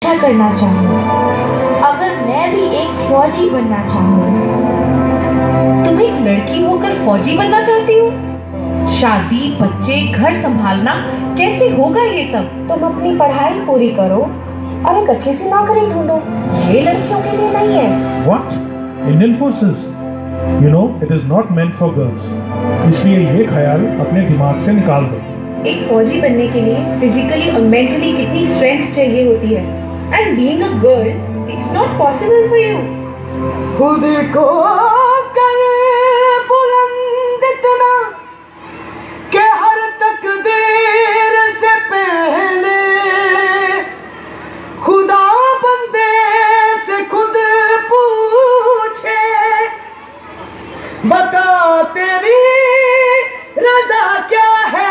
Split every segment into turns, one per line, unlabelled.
अच्छा करना चाहूँ, अगर मैं भी एक फौजी बनना चाहूँ।
तुम एक लड़की होकर फौजी बनना चाहती हो? शादी, बच्चे, घर संभालना, कैसे होगा ये सब?
तुम अपनी पढ़ाई पूरी करो और एक अच्छी सी नौकरी ढूंढो। ये लड़कियों के लिए नहीं है।
What? Indian forces? You know, it is not meant for girls. इसलिए ये ख्याल अपने दिमाग से निकाल दो।
एक फौजी बनने के लिए फिजिकली और मेंटली कितनी स्ट्रेंथ चाहिए होती है। And being a girl, it's not possible for you. खुद को कर बुलंद इतना कि हर तकदीर से पहले खुदा बंदे से खुद पूछे, बता तेरी रजा क्या है।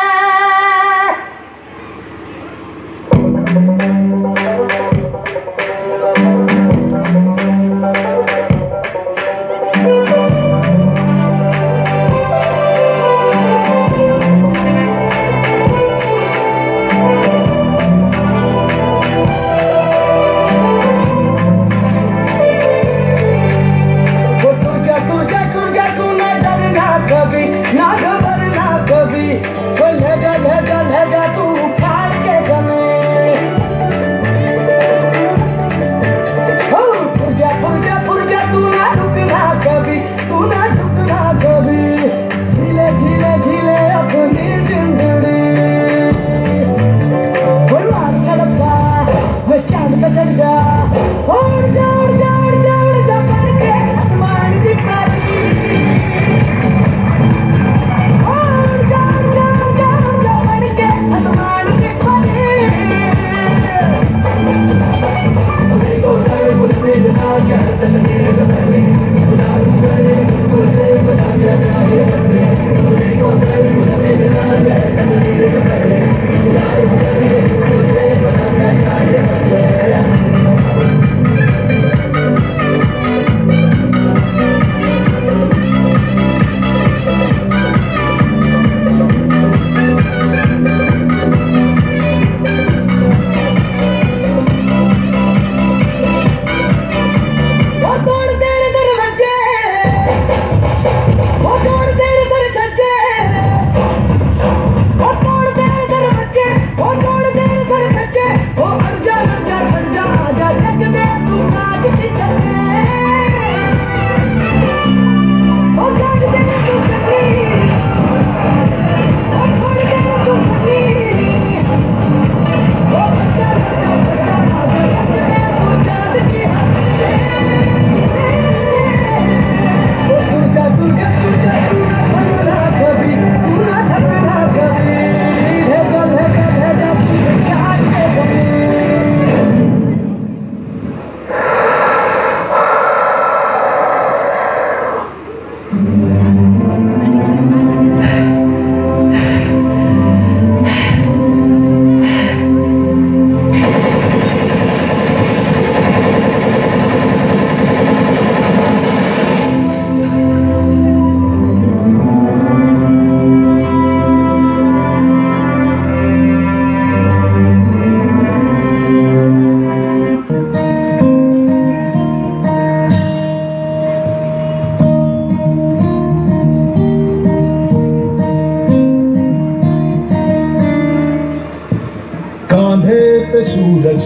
सूरज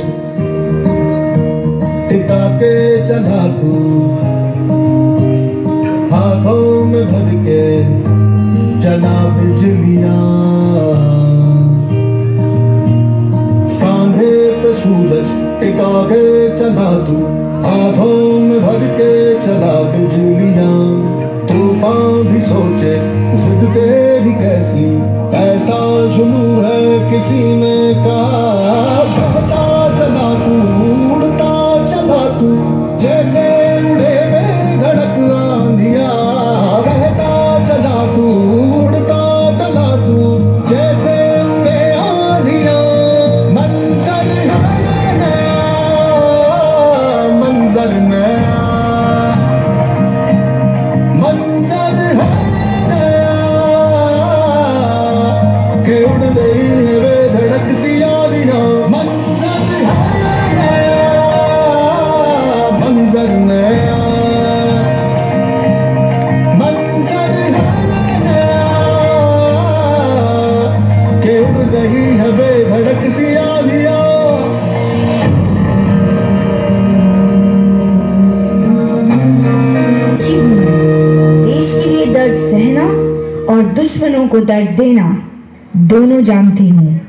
टिका के चला तू, आंखों में भर के चला बिजलियां, कांधे पे सूरज टिका के चला तू, आंखों में भर के चला बिजलियां। तूफान भी सोचे जिद तेरी कैसी, ऐसा जुनून है किसी में कहा। बहता चला तू, उड़ता चला तू, जैसे उड़े बेधड़क आंधिया। बहता चला तू, उड़ता चला तू, जैसे उड़े आंधिया। मंजर है नया, मंजर नया, मंजर है नया कि उड़ रही है बेधड़क सी आंधियां। मंजर
दुश्मनों को दर्द देना दोनों जानती हूँ।